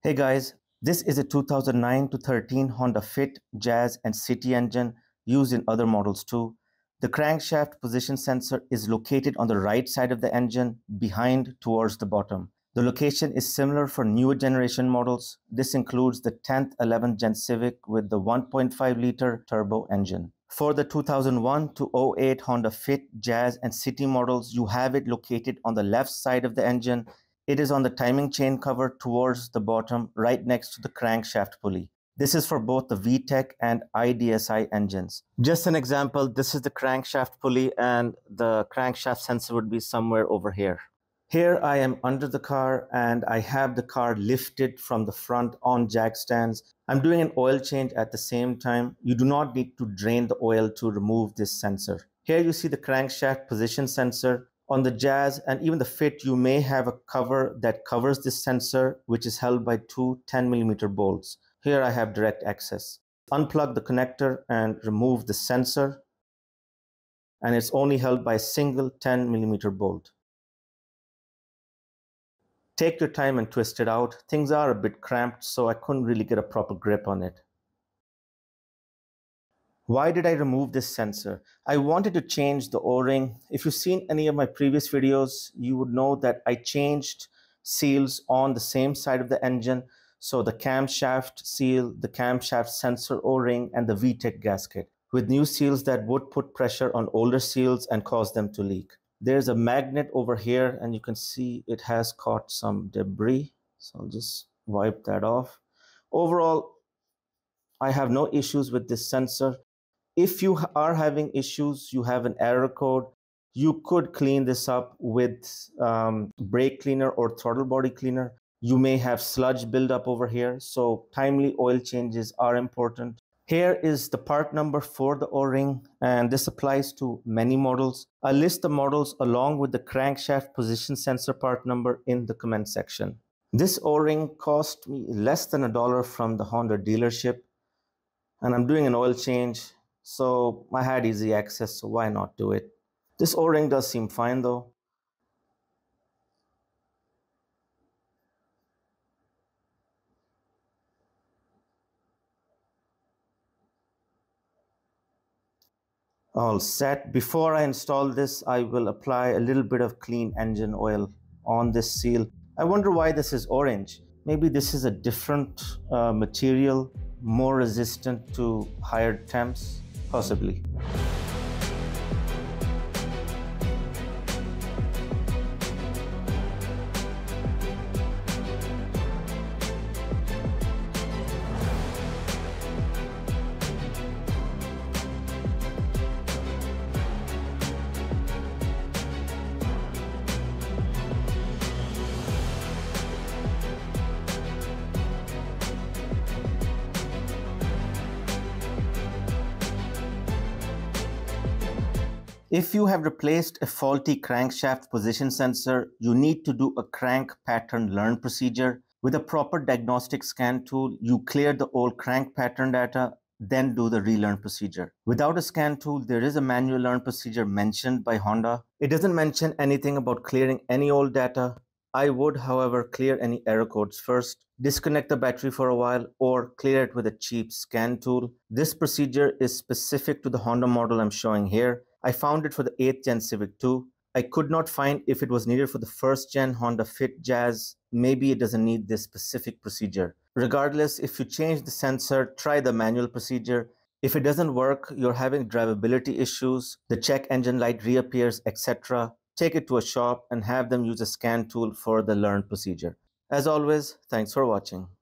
Hey guys, this is a 2009 to 13 Honda Fit, Jazz and City engine used in other models too. The crankshaft position sensor is located on the right side of the engine, behind towards the bottom. The location is similar for newer generation models. This includes the 10th, 11th Gen Civic with the 1.5-liter turbo engine. For the 2001 to 08 Honda Fit, Jazz and City models, you have it located on the left side of the engine. It is on the timing chain cover towards the bottom, right next to the crankshaft pulley. This is for both the VTEC and IDSI engines. Just an example, this is the crankshaft pulley and the crankshaft sensor would be somewhere over here. Here I am under the car and I have the car lifted from the front on jack stands. I'm doing an oil change at the same time. You do not need to drain the oil to remove this sensor. Here you see the crankshaft position sensor. On the Jazz and even the Fit, you may have a cover that covers this sensor, which is held by two 10mm bolts. Here I have direct access. Unplug the connector and remove the sensor, and it's only held by a single 10mm bolt. Take your time and twist it out. Things are a bit cramped, so I couldn't really get a proper grip on it. Why did I remove this sensor? I wanted to change the O-ring. If you've seen any of my previous videos, you would know that I changed seals on the same side of the engine. So the camshaft seal, the camshaft sensor O-ring, and the VTEC gasket, with new seals that would put pressure on older seals and cause them to leak. There's a magnet over here, and you can see it has caught some debris. So I'll just wipe that off. Overall, I have no issues with this sensor. If you are having issues, you have an error code, you could clean this up with brake cleaner or throttle body cleaner. You may have sludge buildup over here, so timely oil changes are important. Here is the part number for the O-ring, and this applies to many models. I'll list the models along with the crankshaft position sensor part number in the comment section. This O-ring cost me less than $1 from the Honda dealership, and I'm doing an oil change. So I had easy access, so why not do it? This O-ring does seem fine though. All set. Before I install this, I will apply a little bit of clean engine oil on this seal. I wonder why this is orange. Maybe this is a different material, more resistant to higher temps, possibly. If you have replaced a faulty crankshaft position sensor, you need to do a crank pattern learn procedure. With a proper diagnostic scan tool, you clear the old crank pattern data, then do the relearn procedure. Without a scan tool, there is a manual learn procedure mentioned by Honda. It doesn't mention anything about clearing any old data. I would, however, clear any error codes first, disconnect the battery for a while, or clear it with a cheap scan tool. This procedure is specific to the Honda model I'm showing here. I found it for the 8th Gen Civic too. I could not find if it was needed for the 1st Gen Honda Fit, Jazz. Maybe it doesn't need this specific procedure. Regardless, if you change the sensor, try the manual procedure. If it doesn't work, you're having drivability issues, the check engine light reappears, etc., take it to a shop and have them use a scan tool for the learn procedure. As always, thanks for watching.